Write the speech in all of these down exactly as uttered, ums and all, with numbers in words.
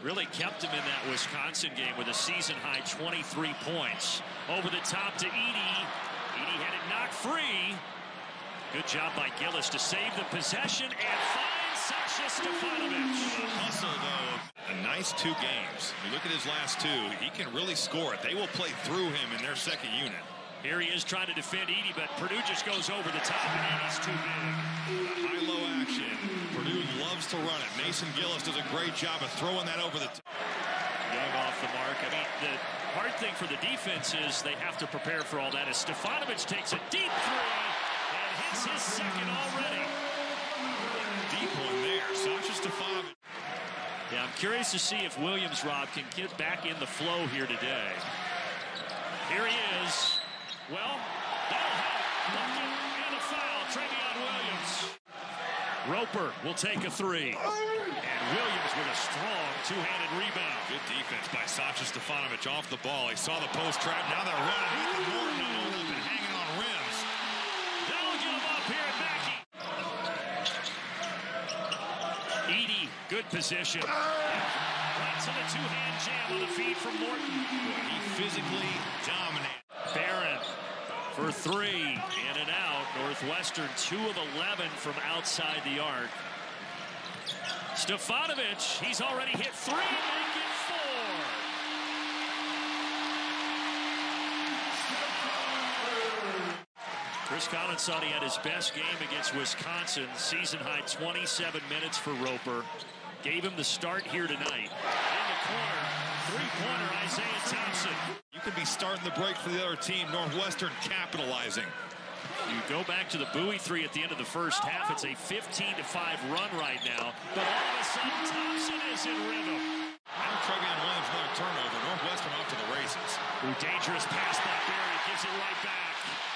Really kept him in that Wisconsin game with a season-high twenty-three points. Over the top to Edey. Edey had it knocked free. Good job by Gillis to save the possession and find Sasha Stefanovic. The hustle, though, a nice two games. You look at his last two, he can really score it. They will play through him in their second unit. Here he is trying to defend Edey, but Purdue just goes over the top, and Edey's too big. High-low action. Purdue loves to run it. Mason Gillis does a great job of throwing that over the top. Young off the mark. I mean, the hard thing for the defense is they have to prepare for all that. As Stefanovic takes a deep three and hits his second already. Deep one there. Sasha Stefanovic. Yeah, I'm curious to see if Williams, Rob, can get back in the flow here today. Here he is. Well, that'll help. Bucket and a foul. Travion Williams. Roper will take a three. And Williams with a strong two-handed rebound. Good defense by Sasha Stefanovic off the ball. He saw the post trap. Now they're running. Ethan Morton all up and hanging on rims. That'll get him up here at Mackey. Edey, good position. Right to the two-hand jam on the feed from Morton. He physically dominated. Barron for three, in and out. Northwestern two of eleven from outside the arc. Stefanovic, he's already hit three, make it four. Chris Collins thought he had his best game against Wisconsin. Season high twenty-seven minutes for Roper. Gave him the start here tonight. In the corner, three-pointer Isaiah Thompson. You could be starting the break for the other team. Northwestern capitalizing. You go back to the Bowie three at the end of the first half. It's a fifteen to five run right now. But all of a sudden, Thompson is in rhythm. Now Travion Williams, another turnover. Northwestern off to the races. Ooh, dangerous pass by Barry. Gives it right back.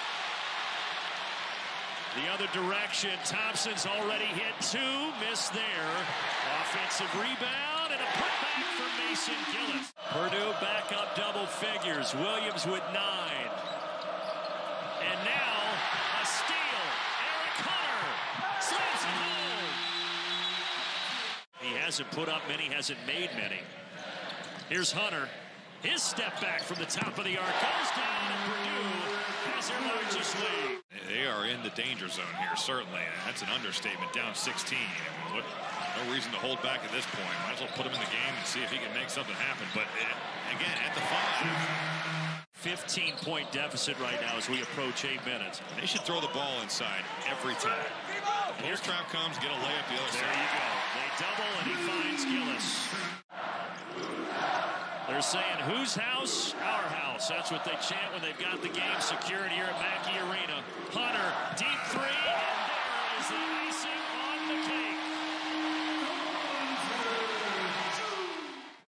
The other direction. Thompson's already hit two. Missed there. Offensive rebound and a putback for Mason Gillis. Purdue back up double figures. Williams with nine. And now a steal. Eric Hunter slams it home. He hasn't put up many, hasn't made many. Here's Hunter. His step back from the top of the arc goes down, and Purdue has their largest lead. They are in the danger zone here, certainly. And that's an understatement, down sixteen. What, no reason to hold back at this point. Might as well put him in the game and see if he can make something happen. But again, at the five. fifteen-point deficit right now as we approach eight minutes. They should throw the ball inside every time. Post trap comes, get a layup the other there side. There you go. They double, and he finds Gillis. They're saying, whose house? Our house. That's what they chant when they've got the game secured here at Mackey Arena.